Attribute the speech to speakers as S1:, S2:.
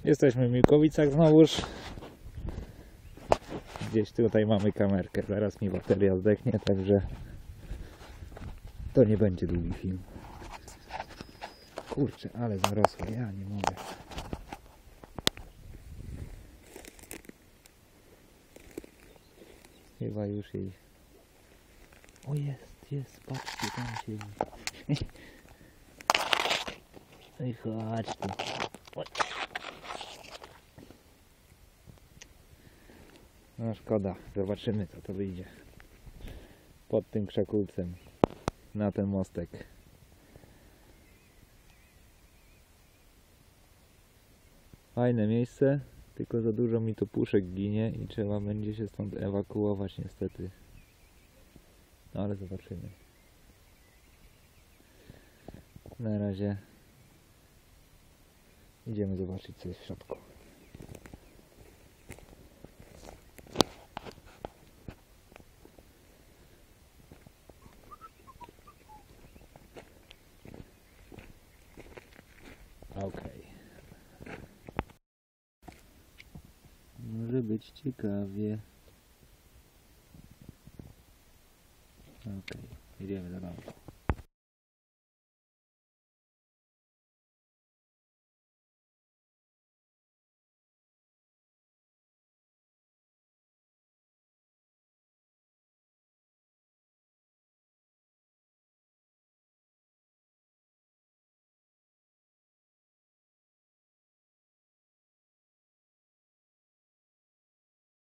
S1: Jesteśmy w Miłkowicach znowuż. Gdzieś tutaj mamy kamerkę. Zaraz mi bateria zdechnie, także to nie będzie długi film. Kurczę, ale zarosła, ja nie mogę. Chyba już jej... O jest, patrzcie, tam siedzi. No i chodź tu. No szkoda, zobaczymy co to wyjdzie. Pod tym krzakulcem. Na ten mostek. Fajne miejsce, tylko za dużo mi tu puszek ginie i trzeba będzie się stąd ewakuować niestety. No ale zobaczymy. Na razie idziemy zobaczyć co jest w środku. Okej. Może być ciekawie. Okej, idziemy do domu.